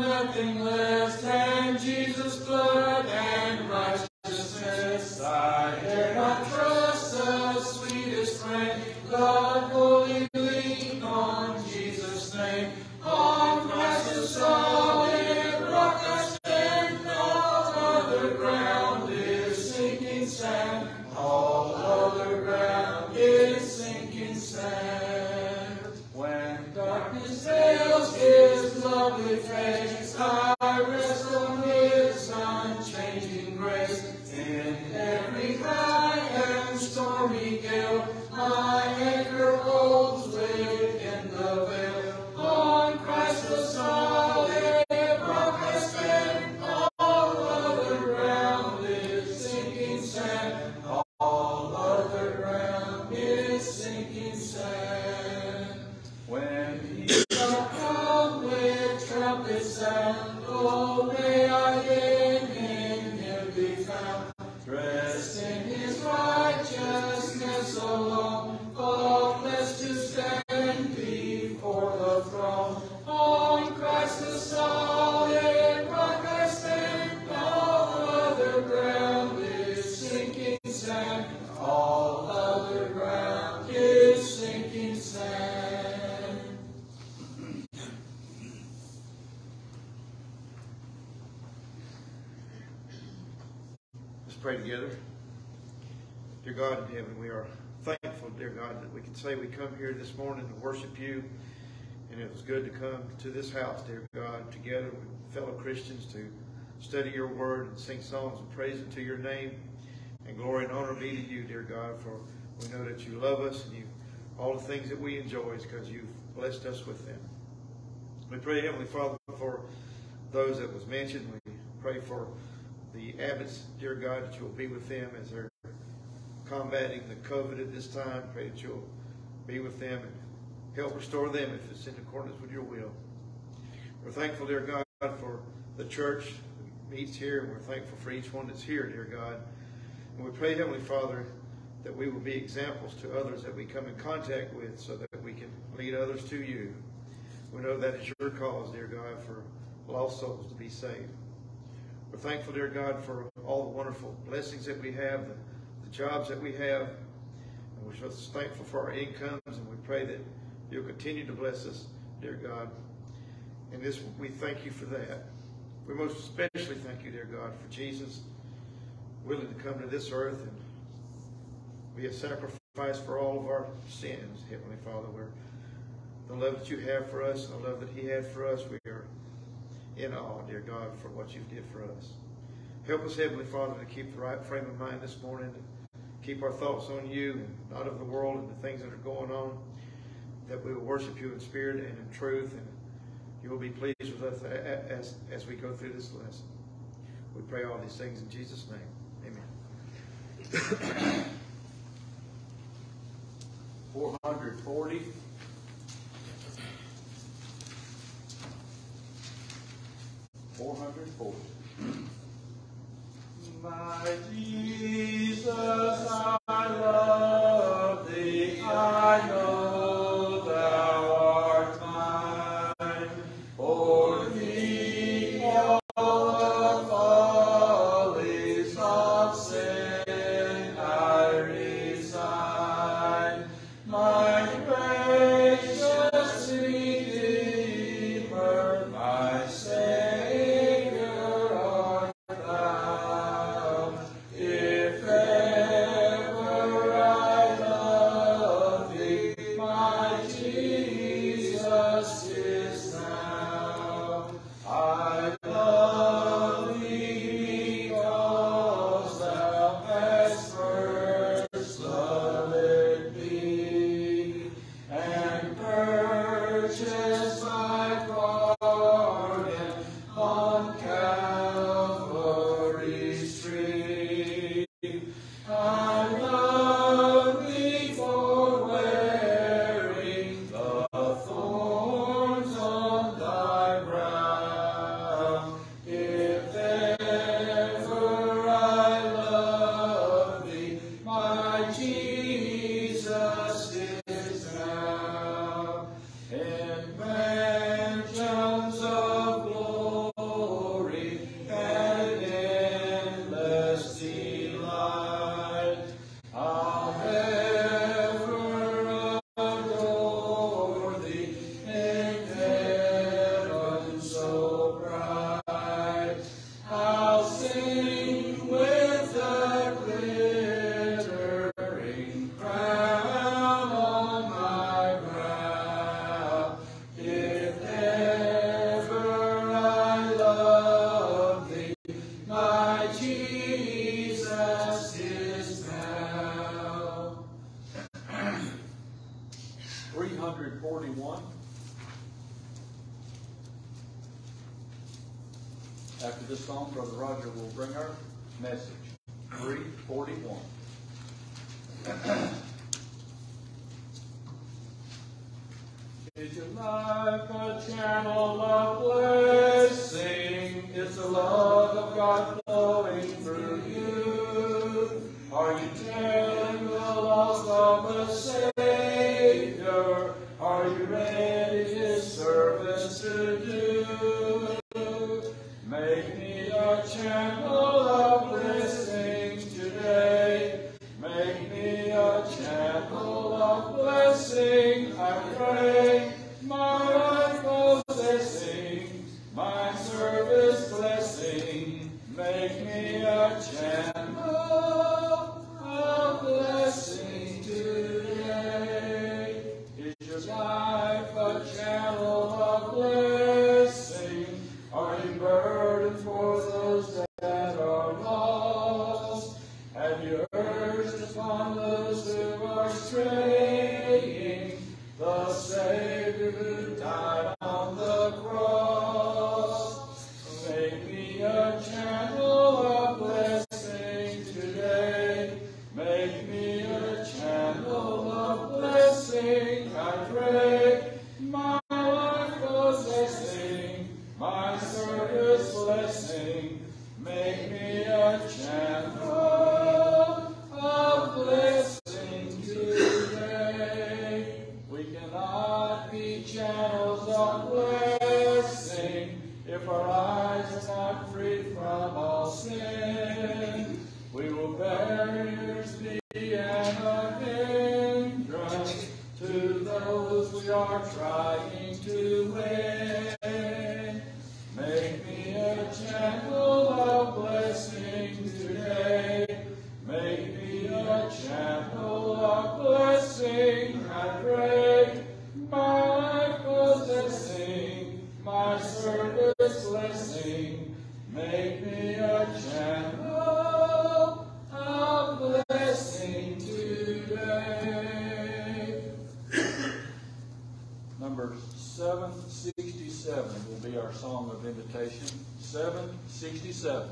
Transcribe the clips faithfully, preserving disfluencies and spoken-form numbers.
nothing less than Jesus' blood and righteousness. I dare not trust the sweetest friend, but wholly lean on Jesus' name. On Christ the solid rock I stand, all other ground is sinking sand. All other ground is sinking sand. When darkness veils His lovely face, I rest on His unchanging grace. In every high and stormy gale, my anchor holds within the veil. On Christ the solid rock I stand, all other ground is sinking sand. All other ground is sinking sand. When He shall come with trumpet sound, oh, may I in Him be found, dressed in His righteousness alone, faultless to stand before the throne. On Christ the solid rock I stand, all other ground is sinking sand. All other ground is sinking sand. Let's pray together. Dear God in heaven, we are thankful, dear God, that we can say we come here this morning to worship you. And it was good to come to this house, dear God, together with fellow Christians to study your word and sing songs and praise it to your name. And glory and honor be to you, dear God, for we know that you love us and you all the things that we enjoy is because you've blessed us with them. We pray, Heavenly Father, for those that was mentioned. We pray for the Abbotts, dear God, that you will be with them as they're combating the COVID at this time. Pray that you'll be with them and help restore them if it's in accordance with your will. We're thankful, dear God, for the church that meets here, and we're thankful for each one that's here, dear God. And we pray, Heavenly Father, that we will be examples to others that we come in contact with so that we can lead others to you. We know that is your cause, dear God, for lost souls to be saved. We're thankful, dear God, for all the wonderful blessings that we have, the, the jobs that we have. And we're just thankful for our incomes, and we pray that you'll continue to bless us, dear God. And this, we thank you for that. We most especially thank you, dear God, for Jesus willing to come to this earth and be a sacrifice for all of our sins, Heavenly Father. We're, the love that you have for us and the love that he had for us, we are in awe, dear God, for what you did for us. Help us, Heavenly Father, to keep the right frame of mind this morning, to keep our thoughts on you and not of the world and the things that are going on, that we will worship you in spirit and in truth, and you will be pleased with us as, as we go through this lesson. We pray all these things in Jesus' name. Amen. four hundred forty. four hundred forty. My Jesus, I love thee, I know thou art mine. For thee all the follies of sin I resign. My gracious Redeemer, my Savior art thou. If ever After this song, Brother Roger will bring our message. three forty-one. Is your life a channel of blessing? Is the love of God flowing through you? Are you telling the lost of the Savior? Are you ready His service to do? Make me a channel of blessing today. Make me a channel of blessing, I pray. My life possessing, my service blessing. Make me a channel of blessing today. Is your life a channel of blessing? Are you burdened for those that are lost? Have you urged upon those who are straying the Savior who died on the cross? Make me a channel of blessing today. Make me a channel of blessing, I pray. My life possessing, my service blessing. Make me a channel of blessing today. We cannot be channels of blessing if our eyes are not free from all sin. We will barriers be and a hindrance to those we are trying to win. Make me a channel of blessing today. Make me a channel of blessing, I pray. My life possessing, my service blessing. Make me a channel of blessing today. Number seven sixty-seven will be our song of invitation. seven sixty-seven.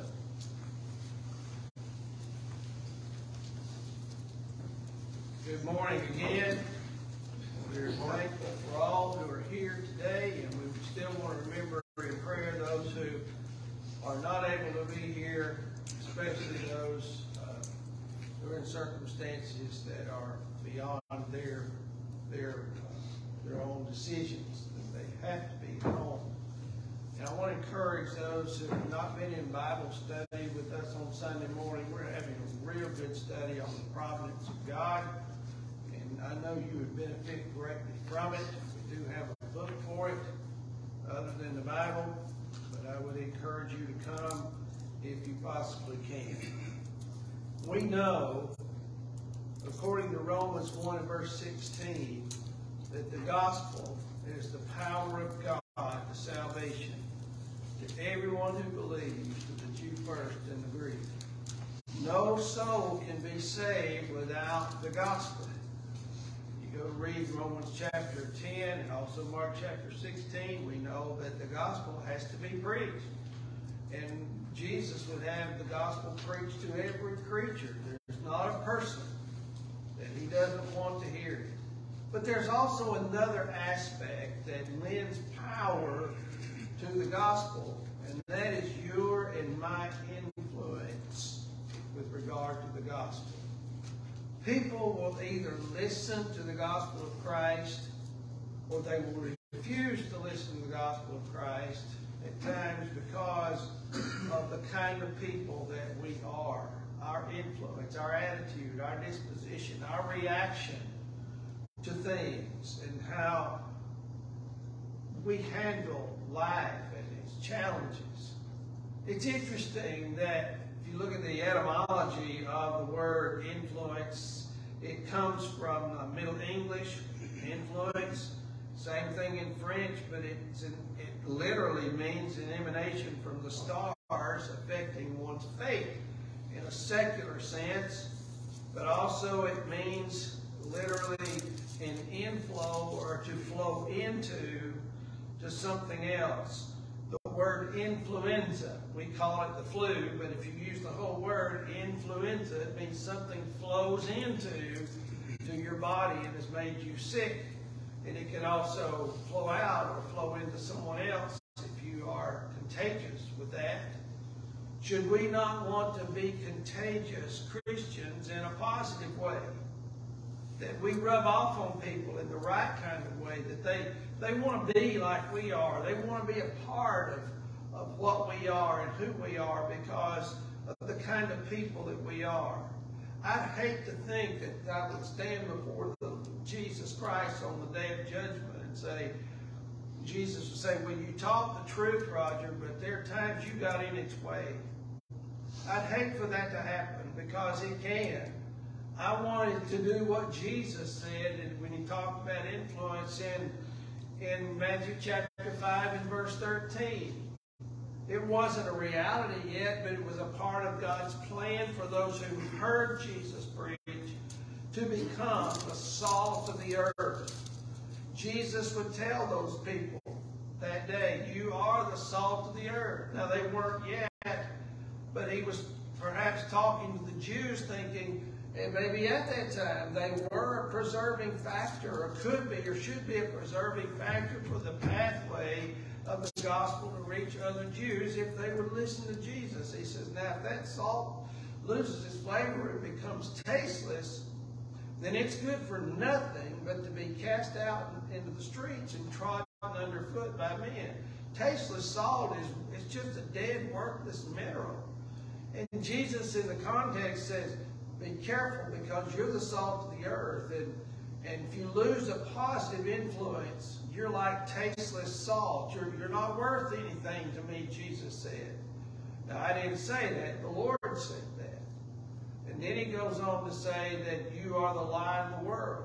Good morning again. We're thankful for all who are here today, and we still want to remember in prayer those who are not able to be here, especially those uh, who are in circumstances that are beyond their their uh, their own decisions, that they have to be at home. And I want to encourage those who have not been in Bible study with us on Sunday morning. We're having a real good study on the providence of God. And I know you would benefit greatly from it. We do have a book for it other than the Bible. But I would encourage you to come if you possibly can. We know, according to Romans one and verse sixteen, that the gospel is the power of God to salvation to everyone who believes, to the Jew first and the Greek. No soul can be saved without the gospel. You go read Romans chapter ten and also Mark chapter sixteen, we know that the gospel has to be preached. And Jesus would have the gospel preached to every creature. There's not a person that he doesn't want to hear it. But there's also another aspect that lends power to the gospel, and that is your and my influence with regard to the gospel. People will either listen to the gospel of Christ, or they will refuse to listen to the gospel of Christ at times because of the kind of people that we are, our influence, our attitude, our disposition, our reaction to things, and how we handle life and its challenges. It's interesting that if you look at the etymology of the word influence, it comes from uh, Middle English, influence. Same thing in French, but it's an, it literally means an emanation from the stars affecting one's fate in a secular sense, but also it means literally an inflow or to flow into to something else. The word influenza. We call it the flu, but if you use the whole word influenza, it means something flows into to your body and has made you sick. And it can also flow out or flow into someone else if you are contagious with that. Should we not want to be contagious Christians in a positive way? That we rub off on people in the right kind of way, that they, they want to be like we are. They want to be a part of, of what we are and who we are because of the kind of people that we are. I'd hate to think that I would stand before the, Jesus Christ on the day of judgment and say, Jesus would say, well, you taught the truth, Roger, but there are times you got in its way. I'd hate for that to happen because it can. I wanted to do what Jesus said and when he talked about influence in, in Matthew chapter five and verse thirteen. It wasn't a reality yet, but it was a part of God's plan for those who heard Jesus preach to become the salt of the earth. Jesus would tell those people that day, you are the salt of the earth. Now they weren't yet, but he was perhaps talking to the Jews thinking, and maybe at that time they were a preserving factor, or could be, or should be a preserving factor for the pathway of the gospel to reach other Jews if they would listen to Jesus. He says, now if that salt loses its flavor and becomes tasteless, then it's good for nothing but to be cast out into the streets and trodden underfoot by men. Tasteless salt is, is just a dead, worthless mineral. And Jesus in the context says, be careful because you're the salt of the earth. And, and if you lose a positive influence, you're like tasteless salt. You're, you're not worth anything to me, Jesus said. Now, I didn't say that. The Lord said that. And then he goes on to say that you are the light of the world.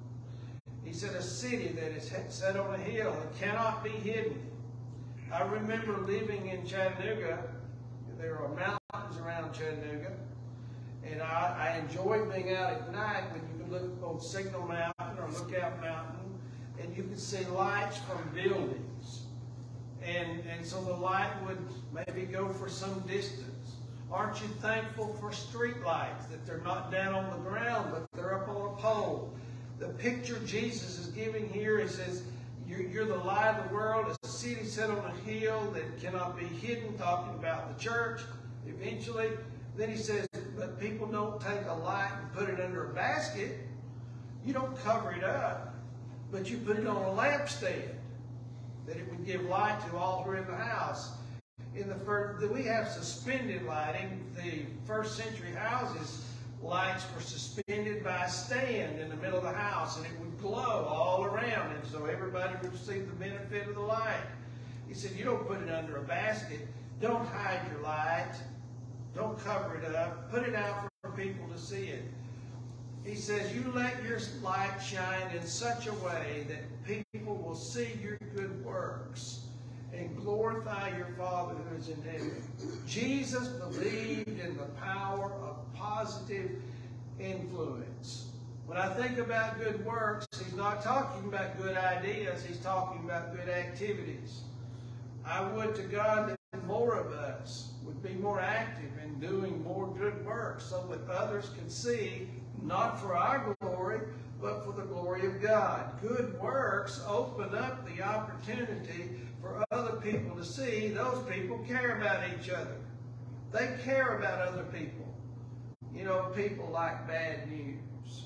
He said a city that is set on a hill and cannot be hidden. I remember living in Chattanooga. There are mountains around Chattanooga. And I, I enjoyed being out at night when you could look on Signal Mountain or Lookout Mountain and you could see lights from buildings. And, and so the light would maybe go for some distance. Aren't you thankful for street lights, that they're not down on the ground, but they're up on a pole? The picture Jesus is giving here, he says, you're, you're the light of the world, a city set on a hill that cannot be hidden, talking about the church eventually. Then he says, but people don't take a light and put it under a basket. You don't cover it up, but you put it on a lampstand, that it would give light to all who are in the house. In the first, we have suspended lighting. The first century houses, lights were suspended by a stand in the middle of the house, and it would glow all around, and so everybody would receive the benefit of the light. He said, you don't put it under a basket. Don't hide your light. Don't cover it up. Put it out for people to see it. He says, you let your light shine in such a way that people will see your good works and glorify your Father who is in heaven. Jesus believed in the power of positive influence. When I think about good works, he's not talking about good ideas. He's talking about good activities. I would to God that more of us would be more active in doing more good works so that others can see, not for our glory, but for the glory of God. Good works open up the opportunity for other people to see those people care about each other. They care about other people. You know, people like bad news.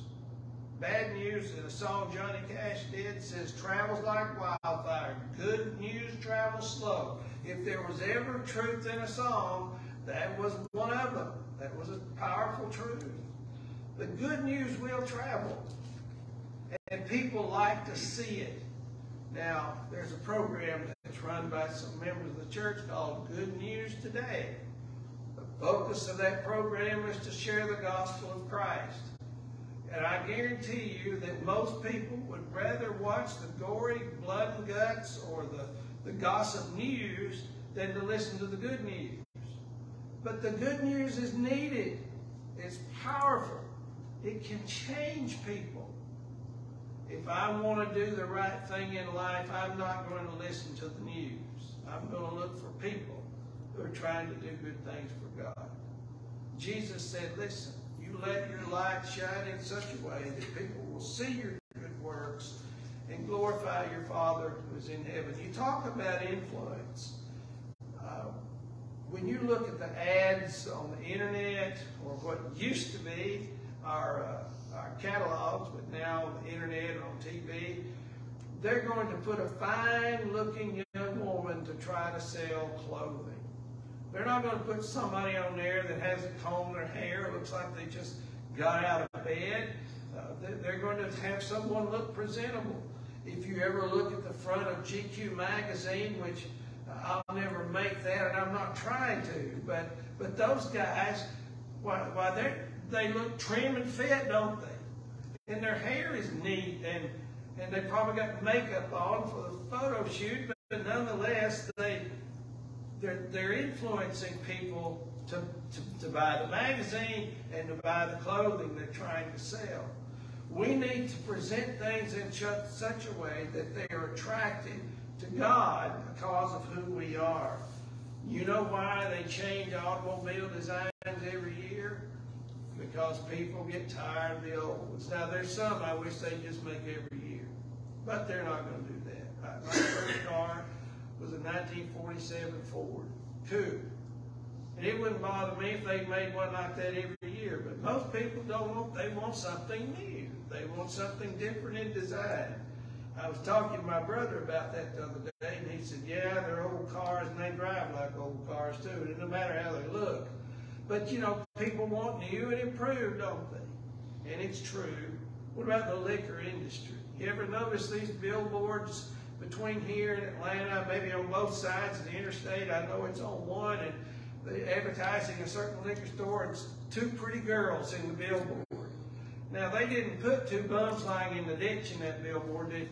Bad news, in a song Johnny Cash did, says, travels like wildfire. Good news travels slow. If there was ever truth in a song, that was one of them. That was a powerful truth. The good news will travel. And people like to see it. Now, there's a program that's run by some members of the church called Good News Today. The focus of that program is to share the gospel of Christ. And I guarantee you that most people would rather watch the gory blood and guts or the, the gossip news than to listen to the good news. But the good news is needed. It's powerful. It can change people. If I want to do the right thing in life, I'm not going to listen to the news. I'm going to look for people who are trying to do good things for God. Jesus said, listen, you let your light shine in such a way that people will see your good works and glorify your Father who is in heaven. You talk about influence. Uh, when you look at the ads on the internet, or what used to be our, uh, our catalogs, but now on the internet or on T V, they're going to put a fine-looking young woman to try to sell clothing. They're not going to put somebody on there that hasn't combed their hair, looks like they just got out of bed. Uh, they're going to have someone look presentable. If you ever look at the front of G Q magazine, which uh, I'll never make that, and I'm not trying to, but but those guys, why, why they they look trim and fit, don't they? And their hair is neat, and and they probably got makeup on for the photo shoot, but, but nonetheless, they they're they're influencing people to, to to buy the magazine and to buy the clothing they're trying to sell. We need to present things in such a way that they are attractive to God because of who we are. You know why they change automobile designs every year? Because people get tired of the old ones. Now, there's some I wish they'd just make every year, but they're not going to do that. My first car was a nineteen forty-seven Ford Coupe. And it wouldn't bother me if they made one like that every year. But most people don't want, they want something new. They want something different in design. I was talking to my brother about that the other day, and he said, yeah, they're old cars and they drive like old cars too. And it doesn't matter how they look. But, you know, people want new and improved, don't they? And it's true. What about the liquor industry? You ever notice these billboards between here and Atlanta, maybe on both sides of the interstate? I know it's on one, and they're advertising a certain liquor store, and it's two pretty girls in the billboard. Now, they didn't put two bums lying in the ditch in that billboard, did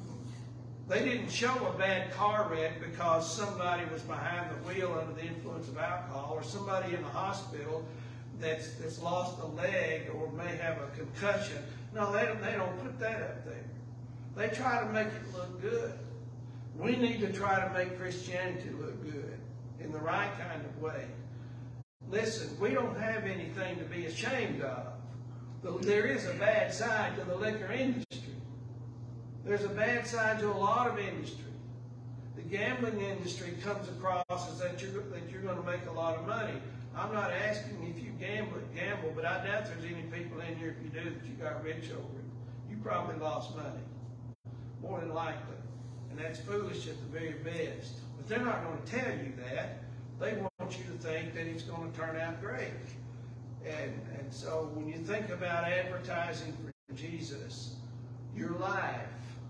they? They didn't show a bad car wreck because somebody was behind the wheel under the influence of alcohol, or somebody in the hospital that's, that's lost a leg or may have a concussion. No, they don't, they don't put that up there. They try to make it look good. We need to try to make Christianity look good in the right kind of way. Listen, we don't have anything to be ashamed of. There is a bad side to the liquor industry. There's a bad side to a lot of industry. The gambling industry comes across as that you're, that you're going to make a lot of money. I'm not asking if you gamble, gamble, but I doubt there's any people in here, if you do, that you got rich over it. You probably lost money, more than likely. And that's foolish at the very best. But they're not going to tell you that. They want you to think that it's going to turn out great. And, and so when you think about advertising for Jesus, your life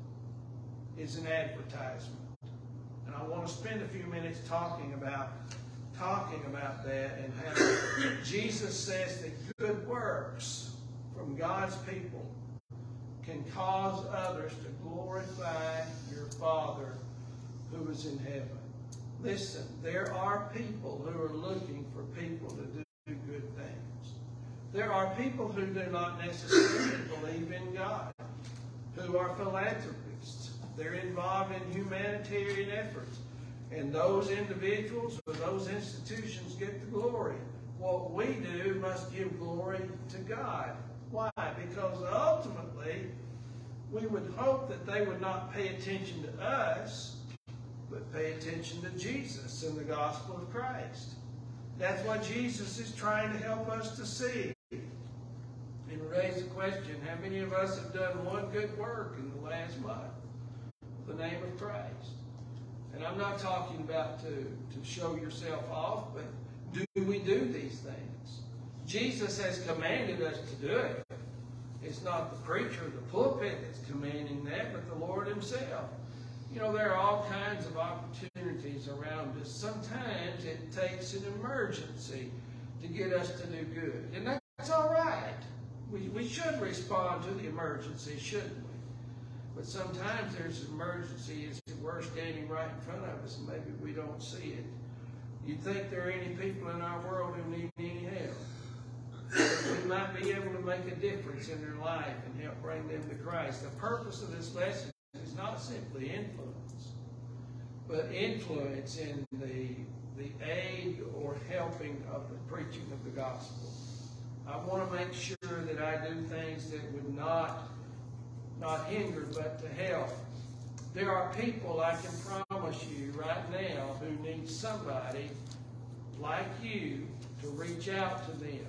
is an advertisement. And I want to spend a few minutes talking about talking about that, and how Jesus says that good works from God's people can cause others to glorify your Father who is in heaven. Listen, there are people who are looking for people to do good things. There are people who do not necessarily believe in God, who are philanthropists. They're involved in humanitarian efforts. And those individuals or those institutions get the glory. What we do must give glory to God. Why? Because ultimately, we would hope that they would not pay attention to us, but pay attention to Jesus and the gospel of Christ. That's what Jesus is trying to help us to see. And raise the question, how many of us have done one good work in the last month in the name of Christ? And I'm not talking about to, to show yourself off, but do we do these things? Jesus has commanded us to do it. It's not the preacher or the pulpit that's commanding that, but the Lord himself. You know, there are all kinds of opportunities around us. Sometimes it takes an emergency to get us to do good. And that's all right. We, we should respond to the emergency, shouldn't we? But sometimes there's an emergency, as we're standing right in front of us, and maybe we don't see it. You think there are any people in our world who need any help? We might be able to make a difference in their life and help bring them to Christ. The purpose of this lesson is not simply influence, but influence in the, the aid or helping of the preaching of the gospel. I want to make sure that I do things that would not, not hinder, but to help. There are people, I can promise you right now, who need somebody like you to reach out to them,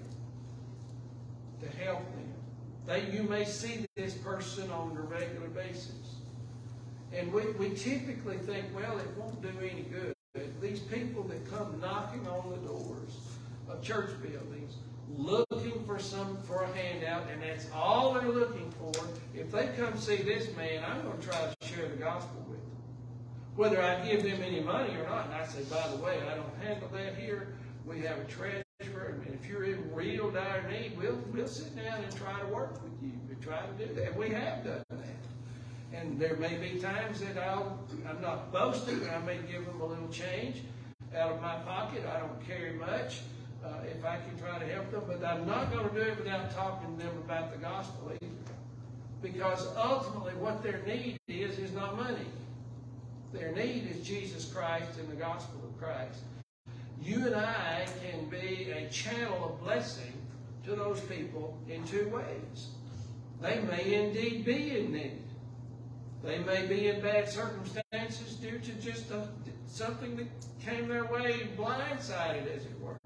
to help them. They, you may see this person on a regular basis. And we, we typically think, well, it won't do any good. These people that come knocking on the doors of church buildings, looking for some for a handout, and that's all they're looking for. If they come see this man, I'm going to try to share the gospel with them. Whether I give them any money or not. And I say, by the way, I don't handle that here. We have a treasurer, and if you're in real dire need, we'll, we'll sit down and try to work with you. We try to do that. And we have done that. And there may be times that I'll, I'm not boasting, but I may give them a little change out of my pocket. I don't carry much. Uh, if I can try to help them, but I'm not going to do it without talking to them about the gospel either. Because ultimately what their need is, is not money. Their need is Jesus Christ and the gospel of Christ. You and I can be a channel of blessing to those people in two ways. They may indeed be in need. They may be in bad circumstances due to just a, something that came their way blindsided, as it were.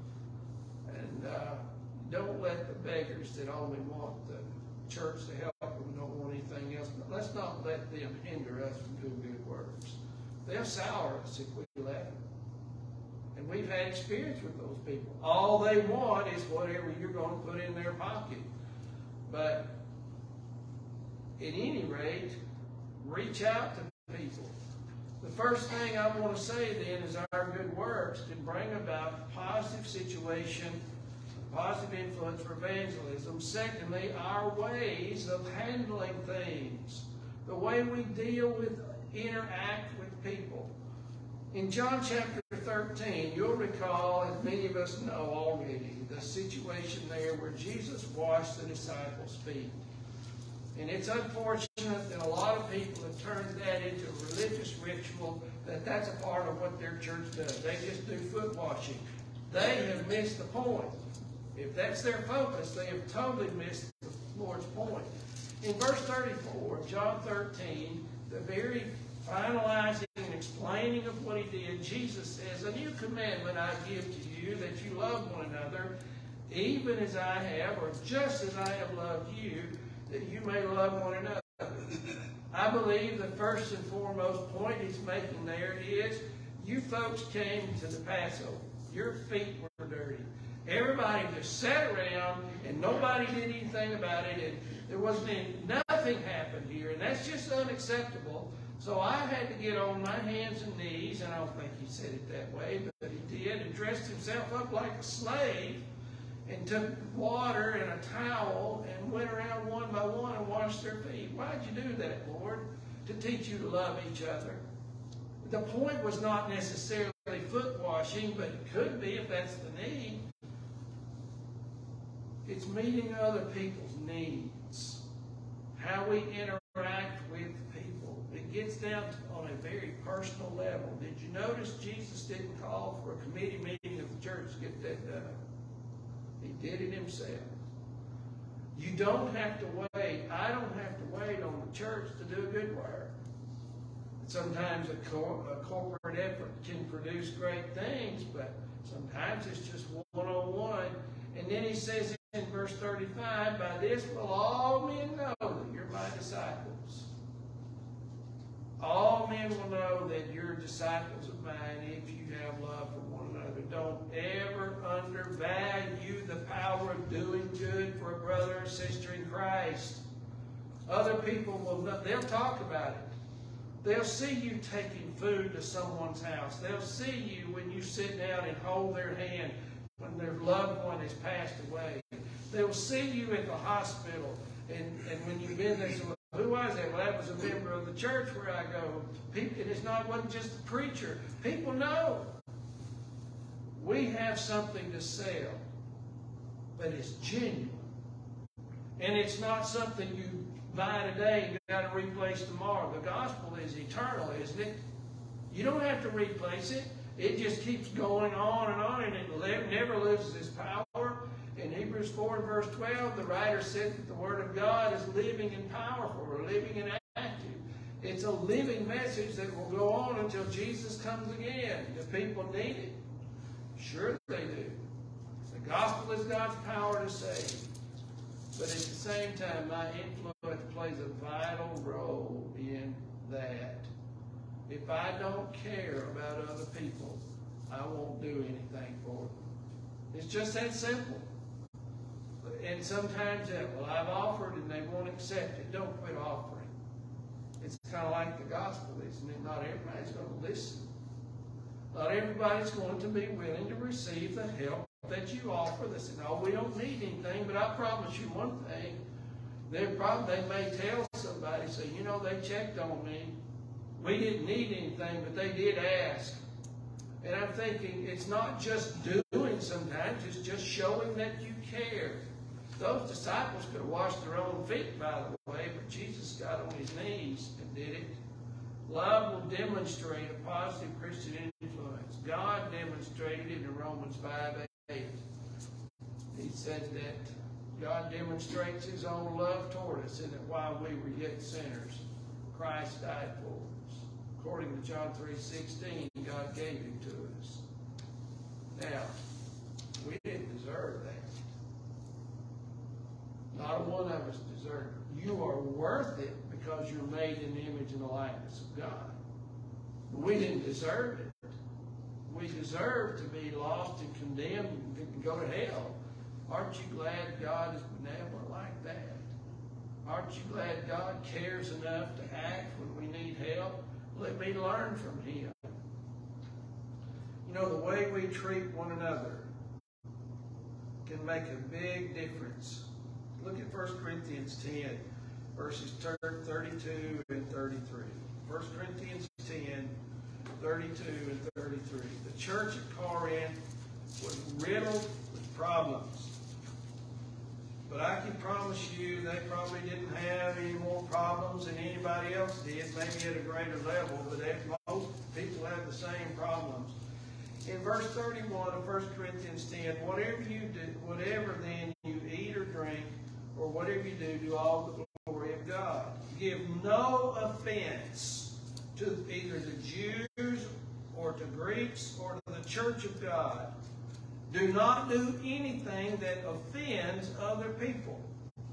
And uh, don't let the beggars that only want the church to help them, don't want anything else. But let's not let them hinder us from doing good works. They'll sour us if we let them. And we've had experience with those people. All they want is whatever you're going to put in their pocket. But at any rate, reach out to people. The first thing I want to say then is our good works can bring about a positive situation, positive influence for evangelism. Secondly, our ways of handling things, the way we deal with, interact with people. In John chapter thirteen, you'll recall, as many of us know already, the situation there where Jesus washed the disciples' feet. And it's unfortunate that a lot of people have turned that into a religious ritual, that that's a part of what their church does. They just do foot washing. They have missed the point. If that's their focus, they have totally missed the Lord's point. In verse thirty-four of John thirteen, the very finalizing and explaining of what he did, Jesus says, "A new commandment I give to you, that you love one another, even as I have, or just as I have loved you, that you may love one another." I believe the first and foremost point he's making there is, you folks came to the Passover. Your feet were dirty. Everybody just sat around and nobody did anything about it, and there wasn't any, nothing happened here, and that's just unacceptable. So I had to get on my hands and knees, and I don't think he said it that way, but he did, and dressed himself up like a slave, and took water and a towel and went around one by one and washed their feet. Why'd you do that, Lord? To teach you to love each other. The point was not necessarily foot washing, but it could be if that's the need. It's meeting other people's needs. How we interact with people. It gets down to, on a very personal level. Did you notice Jesus didn't call for a committee meeting of the church to get that done? He did it himself. You don't have to wait. I don't have to wait on the church to do a good work. Sometimes a, cor a corporate effort can produce great things, but sometimes it's just one-on-one. And then he says in verse thirty-five, "By this will all men know that you're my disciples." All men will know that you're disciples of mine if you have love for one another. Don't ever undervalue the power of doing good for a brother or sister in Christ. Other people will know, they'll talk about it. They'll see you taking food to someone's house. They'll see you when you sit down and hold their hand when their loved one has passed away. They'll see you at the hospital, and, and when you've been there, so who was that? Well, that was a member of the church where I go. People, and it's not, it wasn't just the preacher. People know. We have something to sell, but it's genuine. And it's not something you buy today and got to replace tomorrow. The gospel is eternal, isn't it? You don't have to replace it. It just keeps going on and on, and it never loses its power. In Hebrews four and verse twelve, the writer said that the Word of God is living and powerful, or living and active. It's a living message that will go on until Jesus comes again. Do people need it? Sure they do. The gospel is God's power to save. But at the same time, my influence plays a vital role in that. If I don't care about other people, I won't do anything for them. It's just that simple. And sometimes, that, well, I've offered and they won't accept it. Don't quit offering. It's kind of like the gospel, isn't it? Not everybody's going to listen. Not everybody's going to be willing to receive the help that you offer. They say, no, we don't need anything, but I promise you one thing. They probably they may tell somebody, say, you know, they checked on me. We didn't need anything, but they did ask. And I'm thinking, it's not just doing sometimes, it's just showing that you care. Those disciples could have washed their own feet, by the way, but Jesus got on his knees and did it. Love will demonstrate a positive Christian influence. God demonstrated it in Romans five eight. He said that God demonstrates his own love toward us, and that while we were yet sinners, Christ died for us. According to John three sixteen, God gave him to us. Now, we didn't deserve that. Not a one of us deserve it. You are worth it because you're made in the image and the likeness of God. But we didn't deserve it. We deserve to be lost and condemned and go to hell. Aren't you glad God is benevolent like that? Aren't you glad God cares enough to act when we need help? Let me learn from him. You know, the way we treat one another can make a big difference. Look at First Corinthians ten, verses thirty-two and thirty-three. First Corinthians ten, thirty-two and thirty-three. The church at Corinth was riddled with problems. But I can promise you they probably didn't have any more problems than anybody else did, maybe at a greater level, but most people have the same problems. In verse thirty-one of First Corinthians ten, whatever you do, whatever then you eat or drink, or whatever you do, do all to the glory of God. Give no offense to either the Jews or to Greeks or to the church of God. Do not do anything that offends other people.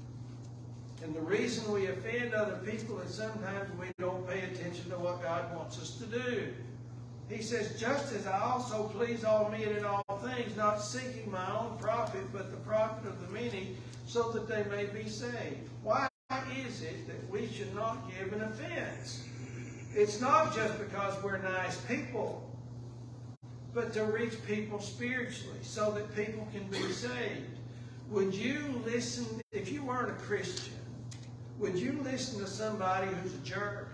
And the reason we offend other people is sometimes we don't pay attention to what God wants us to do. He says, just as I also please all men in all things, not seeking my own profit, but the profit of the many, so that they may be saved. Why is it that we should not give an offense? It's not just because we're nice people, but to reach people spiritually, so that people can be saved. Would you listen, if you weren't a Christian, would you listen to somebody who's a jerk?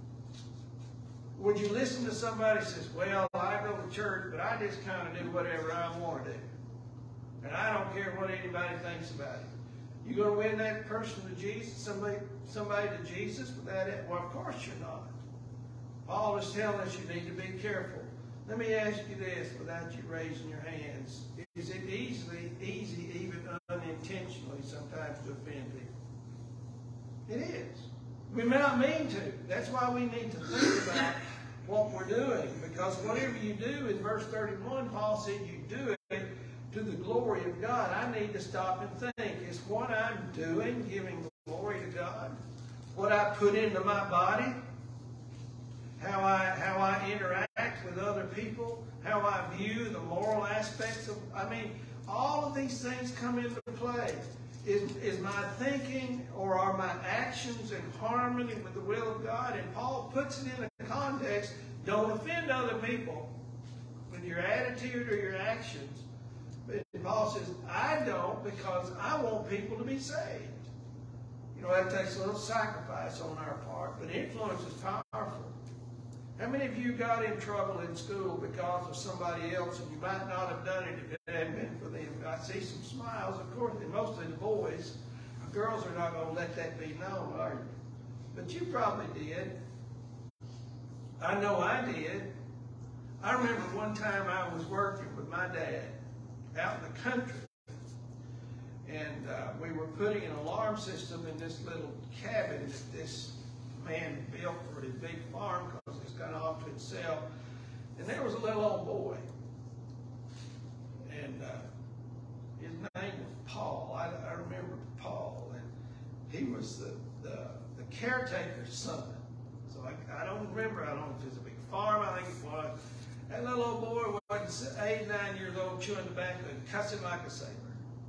Would you listen to somebody who says, well, I go to church, but I just kind of do whatever I want to do. And I don't care what anybody thinks about it. You going to win that person to Jesus, somebody, somebody to Jesus without it? Well, of course you're not. Paul is telling us you need to be careful. Let me ask you this without you raising your hands. Is it easily, easy, even unintentionally, sometimes to offend people? It is. We may not mean to. That's why we need to think about what we're doing. Because whatever you do, in verse thirty-one, Paul said you do it to the glory of God. I need to stop and think. Is what I'm doing giving glory to God? What I put into my body? How I, how I interact with other people? How I view the moral aspects of, I mean, all of these things come into play. Is, is my thinking or are my actions in harmony with the will of God? And Paul puts it in a context, don't offend other people with your attitude or your actions. But Paul says, I don't, because I want people to be saved. You know, that takes a little sacrifice on our part, but influence is powerful. How many of you got in trouble in school because of somebody else, and you might not have done it if it hadn't been for them? I see some smiles, of course, and mostly the boys. The girls are not going to let that be known, are you? But you probably did. I know I did. I remember one time I was working with my dad out in the country. And uh, we were putting an alarm system in this little cabin that this man built for his big farm because it's kind of off to itself. And there was a little old boy. And uh, his name was Paul. I, I remember Paul. And he was the, the, the caretaker's son. So I, I don't remember. I don't know if it was a big farm. I think it was. That little old boy was eight, nine years old, chewing tobacco and cussing like a sailor.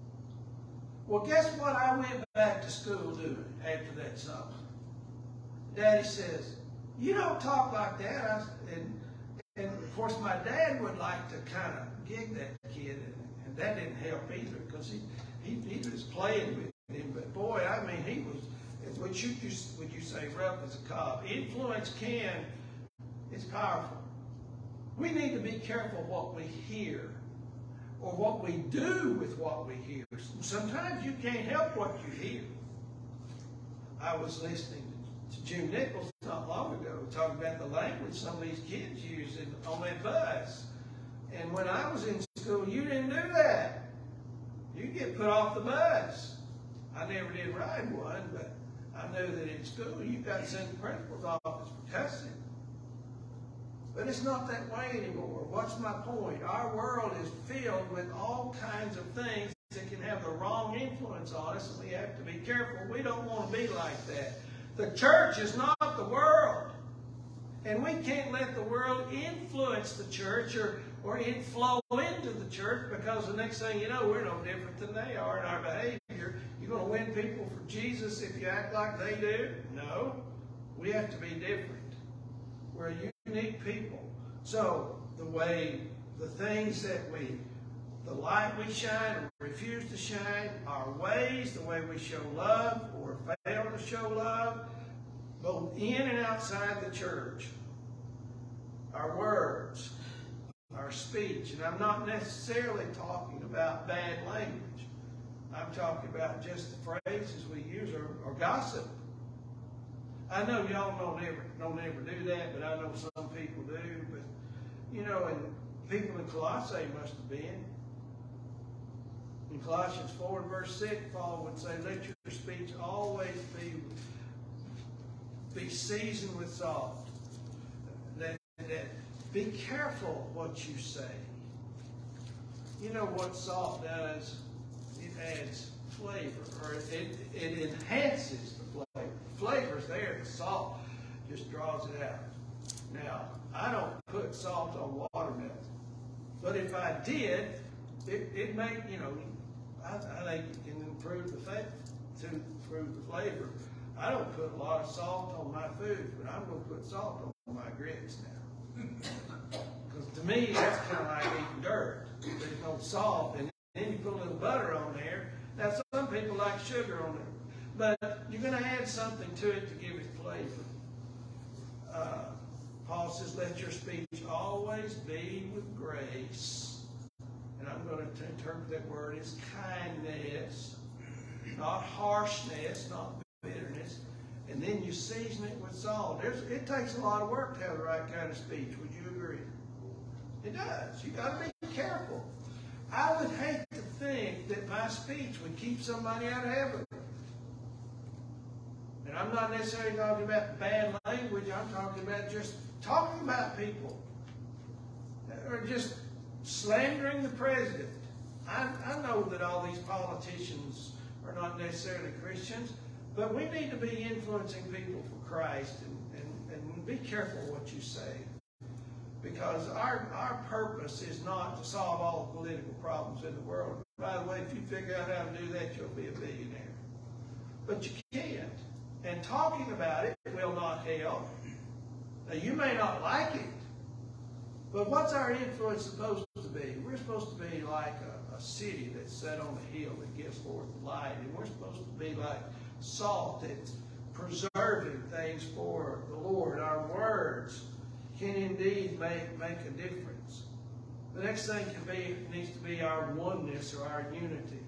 Well, guess what I went back to school doing after that summer? Daddy says, you don't talk like that. I, and, and, of course, my dad would like to kind of gig that kid, and, and that didn't help either because he, he, he was playing with him. But, boy, I mean, he was, what you, would you say, rough as a cob. Influence can, it's powerful. We need to be careful what we hear or what we do with what we hear. Sometimes you can't help what you hear. I was listening to Jim Nichols not long ago talking about the language some of these kids use in, on that bus. And when I was in school, you didn't do that. You get put off the bus. I never did ride one, but I knew that in school you got sent to the principal's office for cussing. But it's not that way anymore. What's my point? Our world is filled with all kinds of things that can have the wrong influence on us, and we have to be careful. We don't want to be like that. The church is not the world. And we can't let the world influence the church or, or inflow into the church, because the next thing you know, we're no different than they are in our behavior. You're going to win people for Jesus if you act like they do? No. We have to be different. We're unique people. So the way, the things that we, the light we shine or refuse to shine, our ways, the way we show love or fail to show love, both in and outside the church, our words, our speech. And I'm not necessarily talking about bad language. I'm talking about just the phrases we use or, or gossip. I know y'all don't ever, don't ever do that, but I know some people do. But, you know, and people in Colossae must have been. In Colossians four and verse six, Paul would say, let your speech always be, be seasoned with salt. That, that, be careful what you say. You know what salt does? It adds flavor, or it, it enhances the flavor. The flavor's there, the salt just draws it out. Now, I don't put salt on watermelon, but if I did, it, it may, you know, I, I think it can improve the flavor, to improve the flavor. I don't put a lot of salt on my food, but I'm going to put salt on my grits now. Because to me, that's kind of like eating dirt. There's no salt, and then you put a little butter on there. Now, some people like sugar on there, but you're going to add something to it to give it flavor. Uh, Paul says, let your speech always be with grace. And I'm going to interpret that word as kindness, not harshness, not bitterness. And then you season it with salt. There's, it takes a lot of work to have the right kind of speech. Would you agree? It does. You got to be careful. I would hate to think that my speech would keep somebody out of heaven. And I'm not necessarily talking about bad language. I'm talking about just talking about people. Or just slandering the president. I, I know that all these politicians are not necessarily Christians, but we need to be influencing people for Christ, and, and, and be careful what you say. Because our, our purpose is not to solve all the political problems in the world. By the way, if you figure out how to do that, you'll be a billionaire. But you can't. And talking about it will not help. Now, you may not like it, but what's our influence supposed to be? We're supposed to be like a, a city that's set on a hill that gives forth light. And we're supposed to be like salt that's preserving things for the Lord. Our words can indeed make, make a difference. The next thing can be, needs to be our oneness or our unity.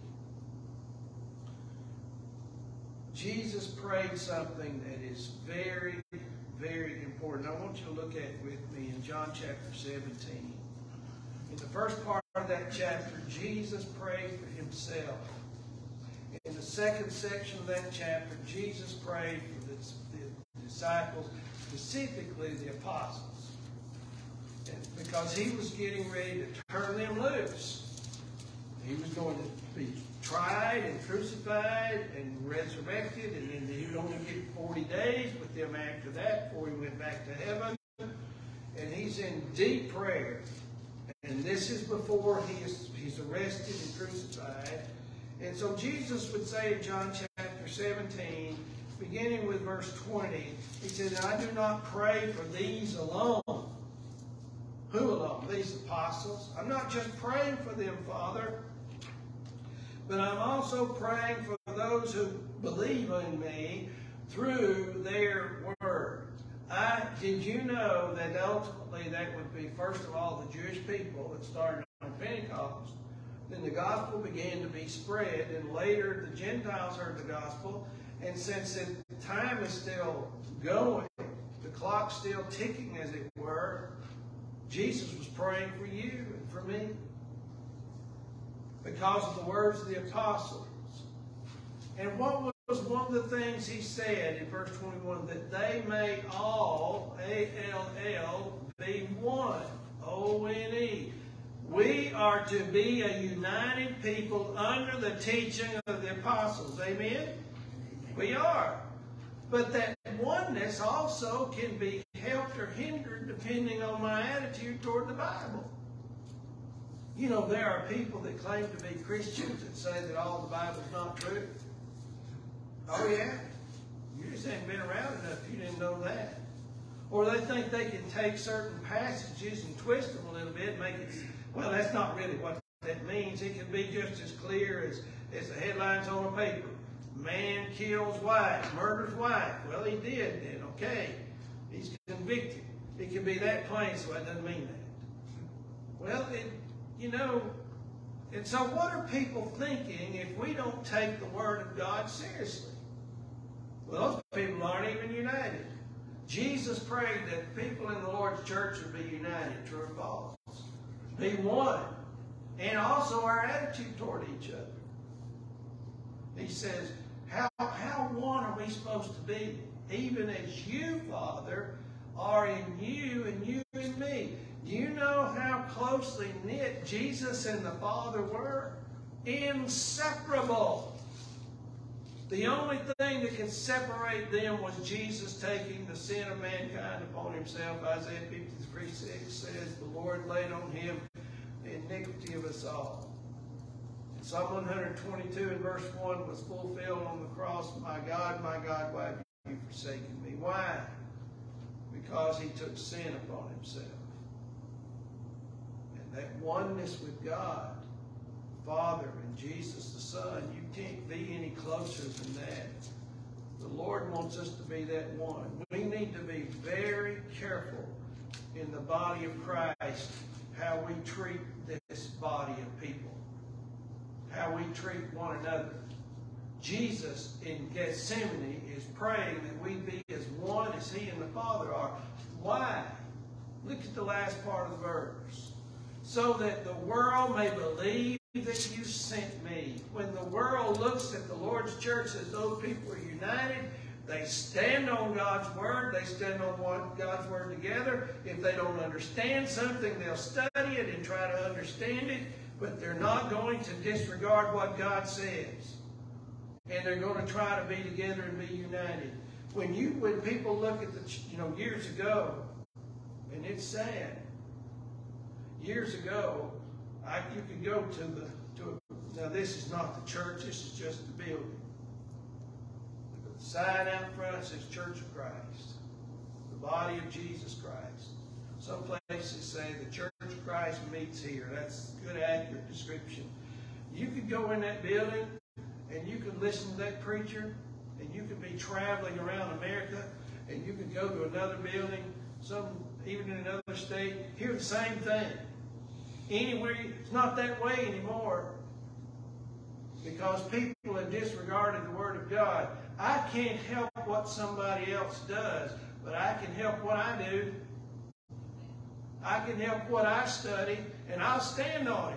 Jesus prayed something that is very, very important. I want you to look at it with me in John chapter seventeen. In the first part of that chapter, Jesus prayed for himself. In the second section of that chapter, Jesus prayed for the, the disciples, specifically the apostles, and because he was getting ready to turn them loose. He was going to be tried and crucified and resurrected, and then he would only get forty days with them after that before he went back to heaven. And he's in deep prayer. And this is before he is, he's arrested and crucified. And so Jesus would say in John chapter seventeen, beginning with verse twenty, he said, I do not pray for these alone. Who alone? These apostles. I'm not just praying for them, Father, but I'm also praying for those who believe in me through their word. I, did you know that ultimately that would be, first of all, the Jewish people that started on Pentecost. Then the gospel began to be spread, and later the Gentiles heard the gospel. And since the time is still going, the clock's still ticking, as it were, Jesus was praying for you and for me because of the words of the apostles. And what was one of the things he said in verse twenty-one? That they may all, A L L, be one, O N E. We are to be a united people under the teaching of the apostles. Amen? We are. But that oneness also can be helped or hindered depending on my attitude toward the Bible. You know, there are people that claim to be Christians that say that all the Bible's not true. Oh, yeah? You just haven't been around enough. You didn't know that. Or they think they can take certain passages and twist them a little bit and make it, well, that's not really what that means. It can be just as clear as, as the headlines on a paper. Man kills wife, murders wife. Well, he did then. Okay. He's convicted. It can be that plain, so that doesn't mean that. Well, it, you know, and so what are people thinking if we don't take the Word of God seriously? Well, those people aren't even united. Jesus prayed that people in the Lord's church would be united, true or false. Be one. And also our attitude toward each other. He says, how, how one are we supposed to be? Even as you, Father, are in you and you in me. Do you know how closely knit Jesus and the Father were? Inseparable. The only thing that can separate them was Jesus taking the sin of mankind upon himself. Isaiah fifty-three six says, the Lord laid on him the iniquity of us all. Psalm one twenty-two and verse one was fulfilled on the cross. My God, my God, why have you forsaken me? Why? Because he took sin upon himself. And that oneness with God, Father and Jesus the Son, you can't be any closer than that. The Lord wants us to be that one. We need to be very careful in the body of Christ how we treat this body of people. How we treat one another. Jesus in Gethsemane is praying that we be as one as he and the Father are. Why? Look at the last part of the verse. So that the world may believe that you sent me. When the world looks at the Lord's church as those people are united, they stand on God's word. They stand on what God's word together. If they don't understand something, they'll study it and try to understand it. But they're not going to disregard what God says. And they're going to try to be together and be united. When you, when people look at the, you know, years ago, and it's sad. Years ago, I, you could go to the, to a, now this is not the church, this is just the building. The sign out front says Church of Christ. The body of Jesus Christ. Some places say the Church of Christ meets here. That's a good, accurate description. You could go in that building and you could listen to that preacher, and you could be traveling around America, and you could go to another building, some even in another state, hear the same thing. Anywhere, it's not that way anymore because people have disregarded the Word of God. I can't help what somebody else does, but I can help what I do. I can help what I study, and I'll stand on it.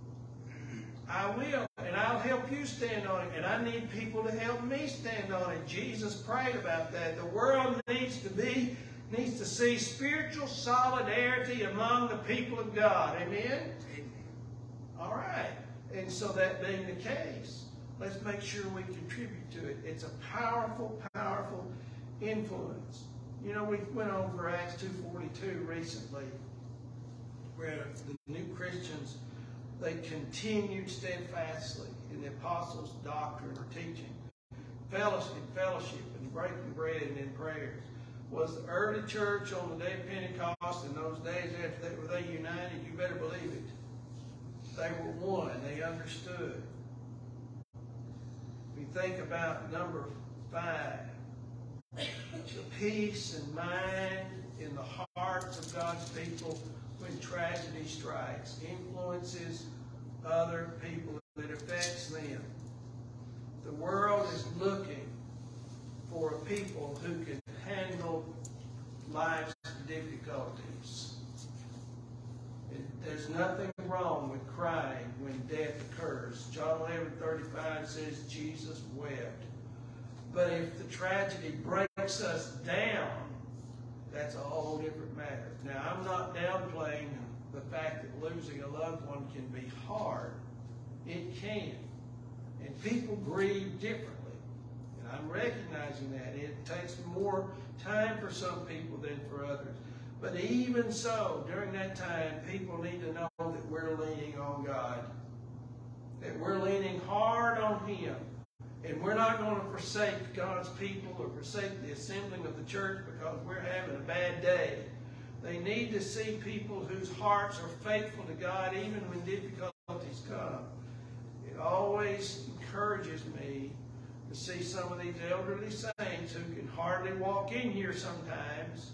I will, and I'll help you stand on it, and I need people to help me stand on it. Jesus prayed about that. The world needs to be, needs to see spiritual solidarity among the people of God. Amen? Amen. All right. And so that being the case, let's make sure we contribute to it. It's a powerful, powerful influence. You know, we went over Acts two forty-two recently, where the new Christians, they continued steadfastly in the apostles' doctrine or teaching, fellowship, fellowship, and breaking bread and in prayers. Was the early church on the day of Pentecost in those days after they were they united? You better believe it. They were one. They understood. If you think about number five, the peace and mind in the hearts of God's people when tragedy strikes, influences other people, that affects them. The world is looking for a people who can handle life's difficulties. And there's nothing wrong with crying when death occurs. John eleven thirty-five says Jesus wept. But if the tragedy breaks us down, that's a whole different matter. Now, I'm not downplaying the fact that losing a loved one can be hard. It can. And people grieve differently. And I'm recognizing that. It takes more time for some people than for others. But even so, during that time, people need to know that we're leaning on God. That we're leaning hard on Him. And we're not going to forsake God's people or forsake the assembling of the church because we're having a bad day. They need to see people whose hearts are faithful to God even when difficulties come. It always encourages me to see some of these elderly saints who can hardly walk in here sometimes.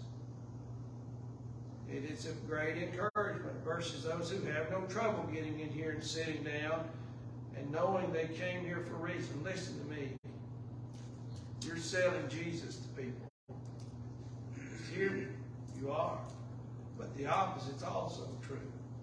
It is a great encouragement versus those who have no trouble getting in here and sitting down and knowing they came here for a reason. Listen to me. You're selling Jesus to people. Here you are. But the opposite's also true.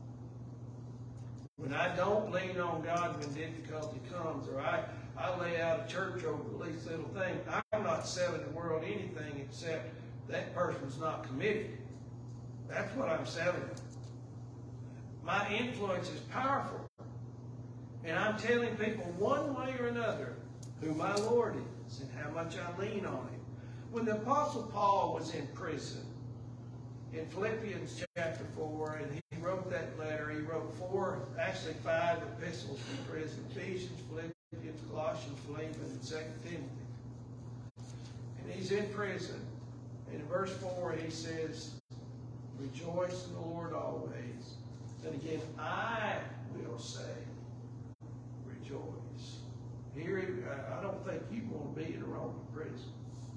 When I don't lean on God when difficulty comes, or I, I lay out a church over the least little thing, I'm not selling the world anything except that person's not committed. That's what I'm selling them. My influence is powerful. And I'm telling people one way or another who my Lord is and how much I lean on Him. When the Apostle Paul was in prison, in Philippians chapter four, and he wrote that letter, he wrote four, actually five epistles from prison: Ephesians, Philippians, Colossians, Philemon, and Second Timothy. And he's in prison. And in verse four he says, rejoice in the Lord always. Then again, I will say, rejoice. Here, I don't think you want to be in a Roman prison.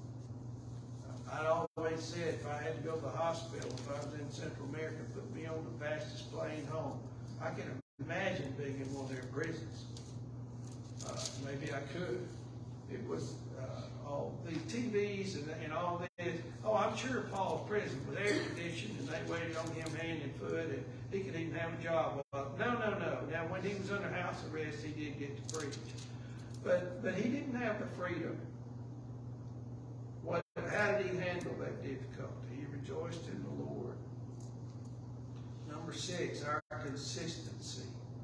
I always said if I had to go to the hospital, if I was in Central America, put me on the fastest plane home. I can imagine being in one of their prisons. Uh, maybe I could. It was uh, all the T Vs and, and all this. Oh, I'm sure Paul's prison was air conditioned and they waited on him hand and foot and he could even have a job. No, no, no. Now, when he was under house arrest, he did get to preach. But, but he didn't have the freedom. What, how did he handle that difficulty? He rejoiced in the Lord. Number six, our consistency.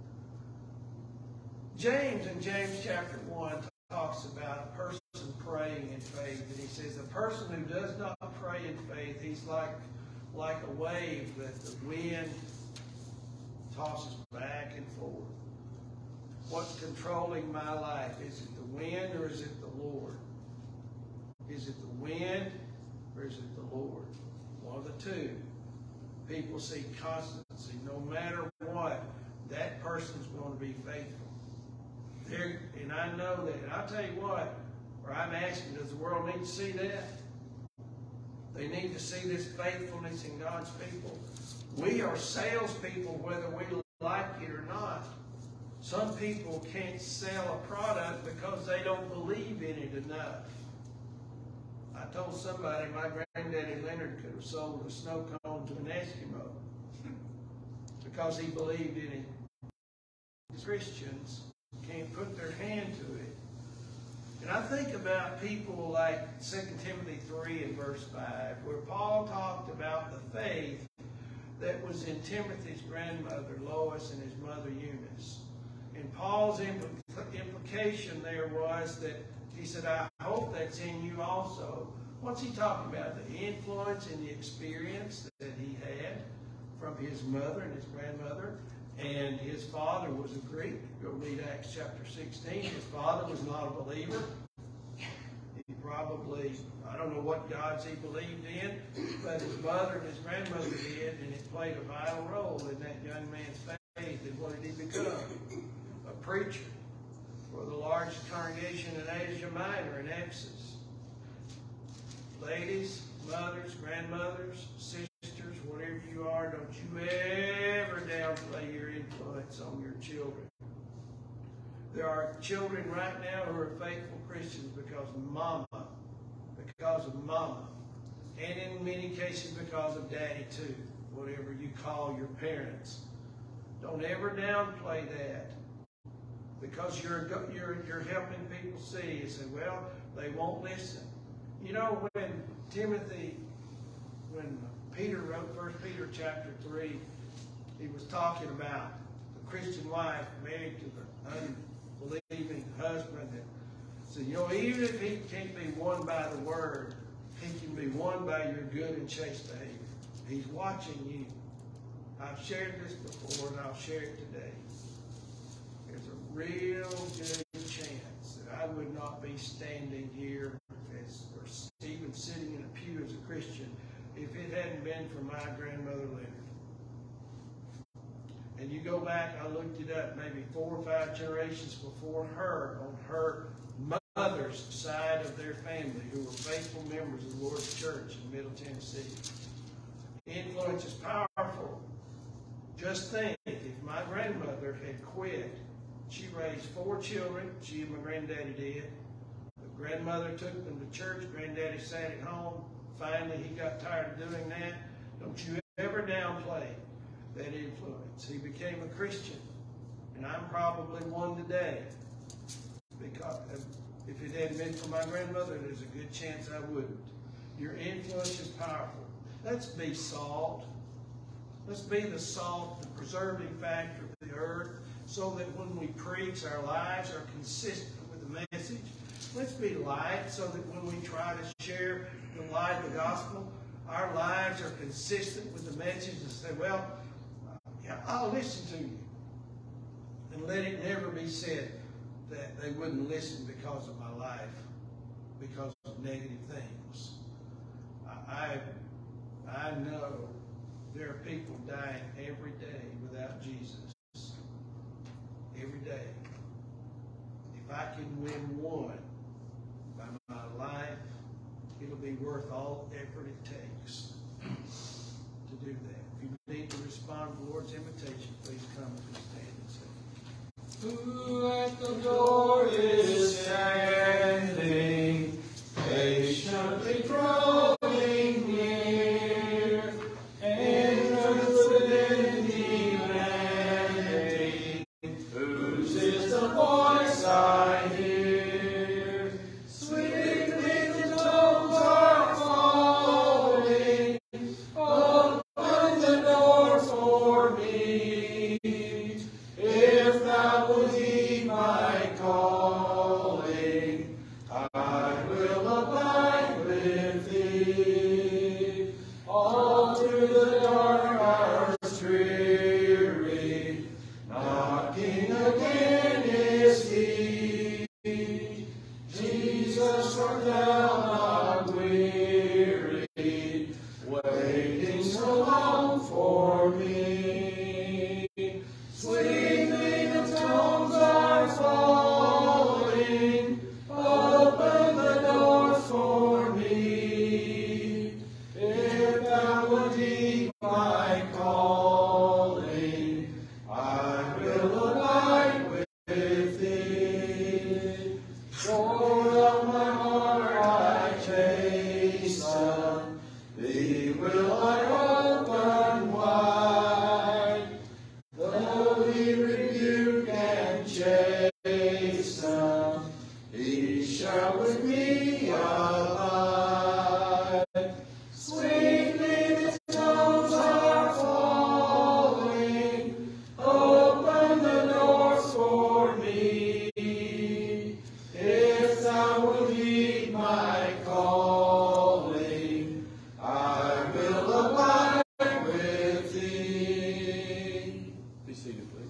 James in James chapter one talks about a person praying in faith. And he says a person who does not pray in faith, he's like, like a wave that the wind tosses back and forth. What's controlling my life? Is it the wind or is it the Lord? Is it the wind or is it the Lord? One of the two. People see constancy. No matter what, that person's going to be faithful. They're, and I know that. And I'll tell you what, or I'm asking, does the world need to see that? They need to see this faithfulness in God's people. We are salespeople whether we like it or not. Some people can't sell a product because they don't believe in it enough. I told somebody my granddaddy Leonard could have sold a snow cone to an Eskimo because he believed in it. Christians can't put their hand to it. And I think about people like Second Timothy three and verse five, where Paul talked about the faith that was in Timothy's grandmother Lois and his mother Eunice. And Paul's impl implication there was that he said, I hope that's in you also. What's he talking about? The influence and the experience that he had from his mother and his grandmother. And his father was a Greek. Go read Acts chapter sixteen. His father was not a believer. He probably, I don't know what gods he believed in, but his mother and his grandmother did, and it played a vital role in that young man's faith. And what did he become? A preacher for the largest congregation in Asia Minor in Ephesus. Ladies, mothers, grandmothers, sisters, whatever you are, don't you ever downplay your influence on your children. There are children right now who are faithful Christians because of mama, because of mama, and in many cases because of daddy too, whatever you call your parents. Don't ever downplay that, because you're, you're, you're helping people see and say, well, they won't listen. You know, when Timothy, when Peter wrote First Peter chapter three, he was talking about the Christian wife married to the unbelieving husband. And said, you know, even if he can't be won by the word, he can be won by your good and chaste behavior. He's watching you. I've shared this before, and I'll share it today. There's a real good chance that I would not be standing here as, or even sitting in a pew as a Christian if it hadn't been for my grandmother Leonard. And you go back, I looked it up, maybe four or five generations before her, on her mother's side of their family, who were faithful members of the Lord's church in Middle Tennessee. Influence is powerful. Just think, if my grandmother had quit, she raised four children, she and my granddaddy did. The grandmother took them to church, granddaddy sat at home. Finally, he got tired of doing that. Don't you ever downplay that influence. He became a Christian, and I'm probably one today. Because if it hadn't been for my grandmother, there's a good chance I wouldn't. Your influence is powerful. Let's be salt. Let's be the salt, the preserving factor of the earth, so that when we preach, our lives are consistent with the message. Let's be light, so that when we try to share the light of the gospel, our lives are consistent with the message, and say, well, yeah, I'll listen to you. And let it never be said that they wouldn't listen because of my life, because of negative things. I, I know there are people dying every day without Jesus. Every day. If I can win one by my life, it'll be worth all the effort it takes to do that. If you need to respond to the Lord's invitation, please come and stand and sing. Who at the door is standing, patiently drawing near, entrance within demanding, whose is the voice I hear? Sweetly the tones are falling, open the door for me. If thou would heed my calling, I will abide with thee. All through the dark hours dreary, knocking again is he. Jesus, art thou not weary, waiting so long for me? Sweetly the tones are falling, open the door for me. If thou would heed my calling, I will abide with thee. Joy of my heart I take,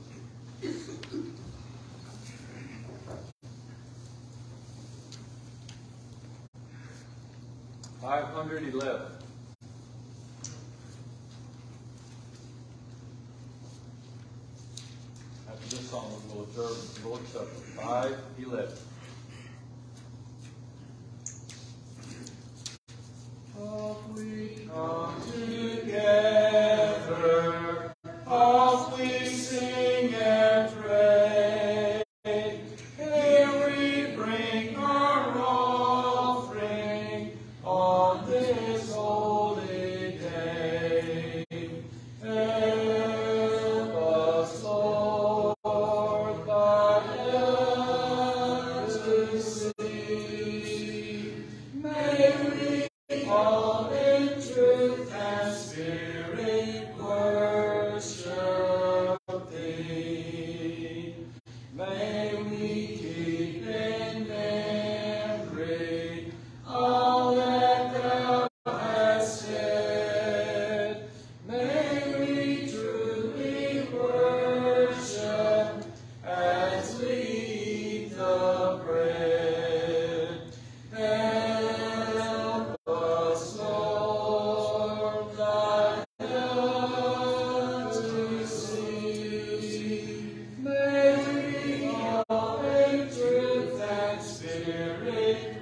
Five hundred eleven. After this song, we will observe the Lord's Supper. Five eleven. Off we come together, off we sing and pray. Here we bring our offering on this holy day. Help us, Lord, thy help to see. May we all in truth and spirit worship thee. May we keep in memory all that thou hast said. May we truly worship as we eat the bread. Help us, Lord, thy help to see. May we all in truth and spirit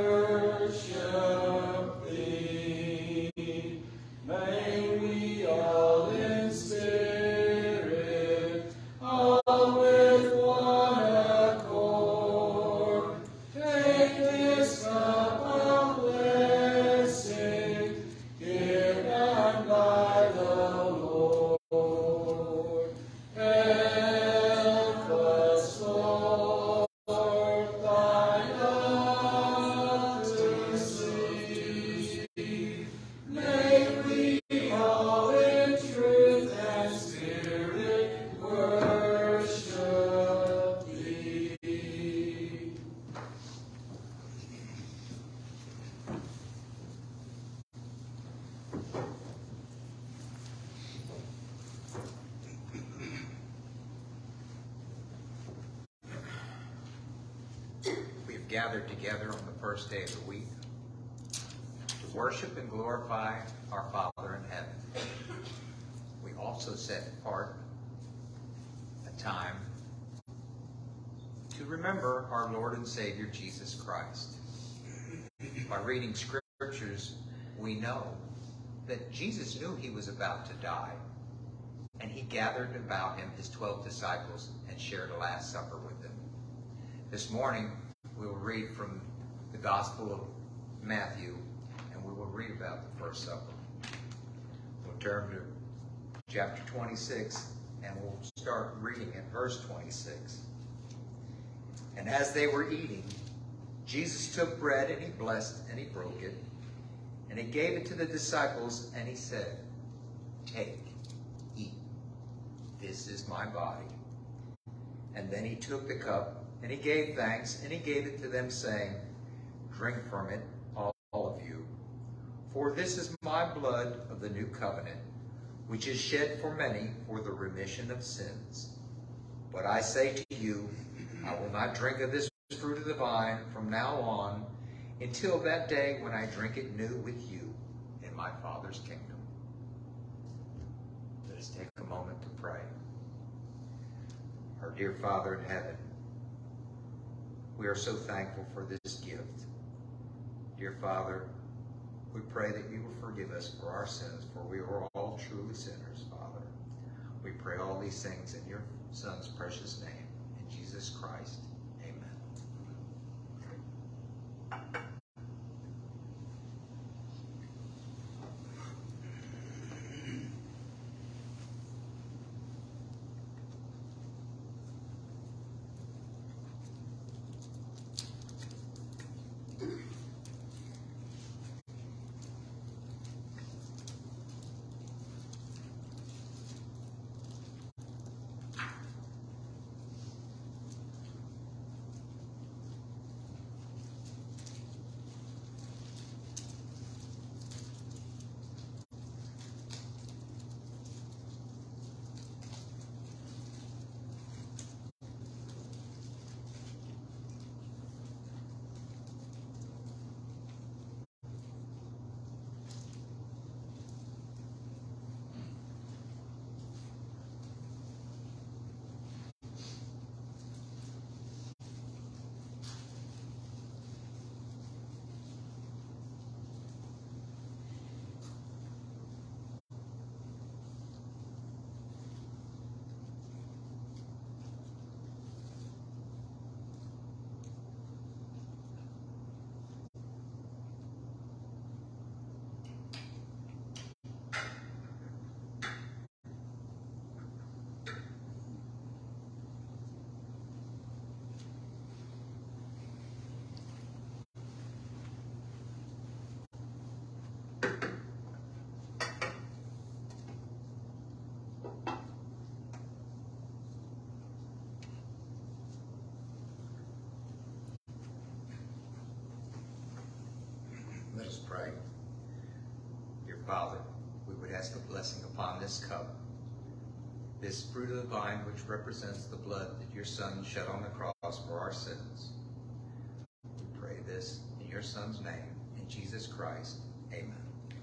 worship thee. May we all in spirit, all with one accord, take this cup of blessing, given by the Lord. Help us, Lord, thy love to see. May we all in truth and spirit worship thee. We have gathered together on the first day of the week to worship and glorify our Father in heaven. We also set apart a time to remember our Lord and Savior Jesus Christ. By reading scriptures, we know that Jesus knew he was about to die, and he gathered about him his twelve disciples and shared a Last Supper with them. This morning, we will read from the Gospel of Matthew, and we will read about the First Supper. We'll turn to chapter twenty-six, and we'll start reading at verse twenty-six. And as they were eating, Jesus took bread, and he blessed, and he broke it, and he gave it to the disciples, and he said, "Take, eat. This is my body." And then he took the cup, and he gave thanks, and he gave it to them, saying, "Drink from it, all, all of you. For this is my blood of the new covenant, which is shed for many for the remission of sins. But I say to you, I will not drink of this fruit of the vine from now on until that day when I drink it new with you in my Father's kingdom." Let us take a moment to pray. Our dear Father in heaven, we are so thankful for this gift. Dear Father, we pray that you will forgive us for our sins, for we are all truly sinners, Father. We pray all these things in your Son's precious name, in Jesus Christ. Amen. pray. Dear Father, we would ask a blessing upon this cup, this fruit of the vine which represents the blood that your Son shed on the cross for our sins. We pray this in your Son's name, in Jesus Christ. Amen.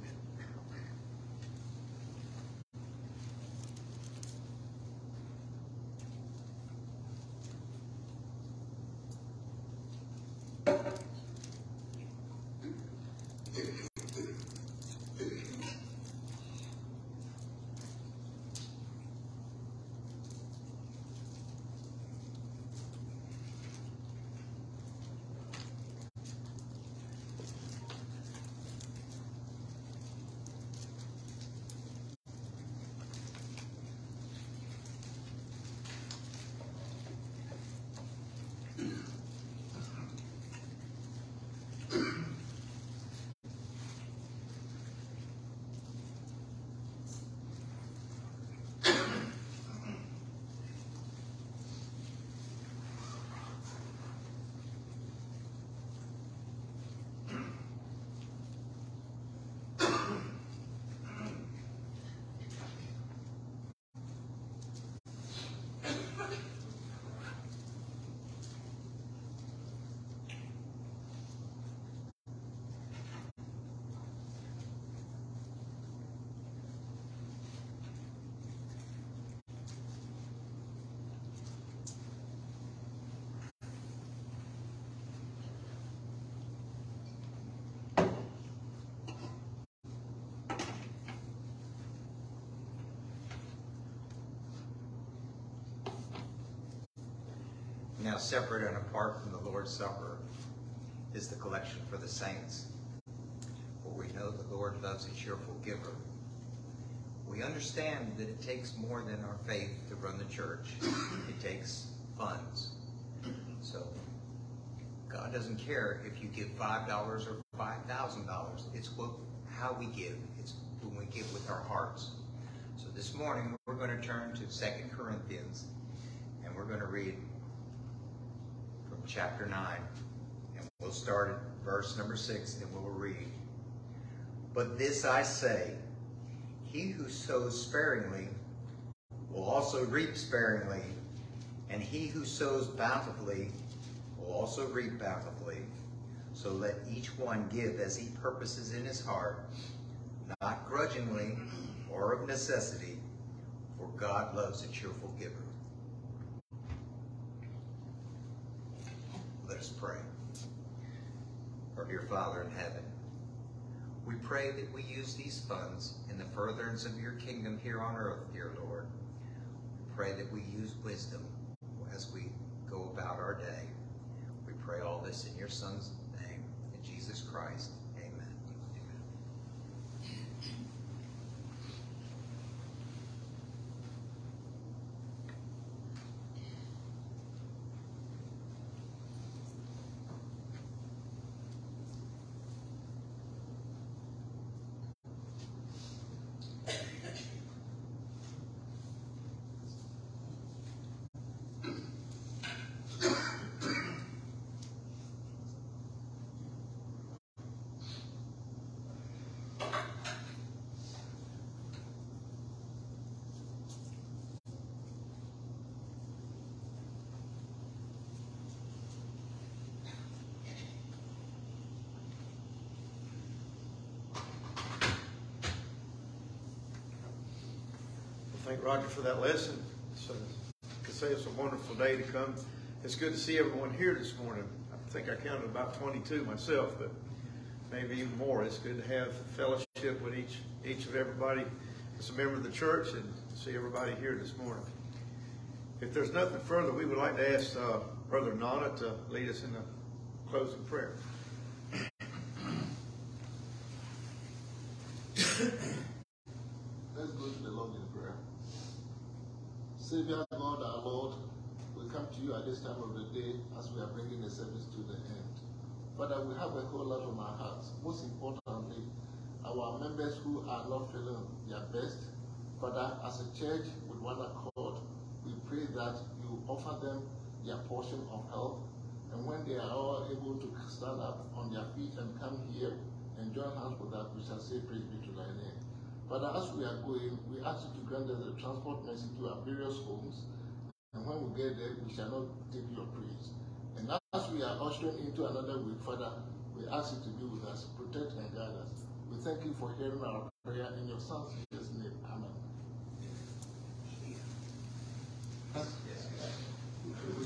Now, separate and apart from the Lord's Supper is the collection for the saints. For we know the Lord loves a cheerful giver. We understand that it takes more than our faith to run the church. It takes funds. So, God doesn't care if you give five dollars or five thousand dollars. It's what, how we give. It's when we give with our hearts. So this morning, we're going to turn to Second Corinthians, and we're going to read chapter nine, and we'll start at verse number six, and we'll read. But this I say, he who sows sparingly will also reap sparingly, and he who sows bountifully will also reap bountifully. So let each one give as he purposes in his heart, not grudgingly or of necessity, for God loves a cheerful giver. Let us pray. Our dear Father in heaven, we pray that we use these funds in the furtherance of your kingdom here on earth, dear Lord. We pray that we use wisdom as we go about our day. We pray all this in your Son's name, in Jesus Christ. Amen. Thank Roger for that lesson. So, I could say it's a wonderful day to come. It's good to see everyone here this morning. I think I counted about twenty-two myself, but maybe even more. It's good to have fellowship with each each of everybody as a member of the church and see everybody here this morning. If there's nothing further, we would like to ask uh, Brother Nana to lead us in the closing prayer. Let's go to the Lord in prayer. Savior God, our Lord, we come to you at this time of the day as we are bringing the service to the end. Father, we have a whole lot on our hearts. Most importantly, our members who are not feeling their best. Father, as a church with one accord, we pray that you offer them their portion of health, and when they are all able to stand up on their feet and come here and join hands with us, we shall say, praise be to thy name. Father, as we are going, we ask you to grant us the transport mercy to our various homes, and when we get there, we shall not take your praise. And as we are ushering into another week, Father, we ask you to be with us, protect and guide us. We thank you for hearing our prayer in your Son's name. Amen.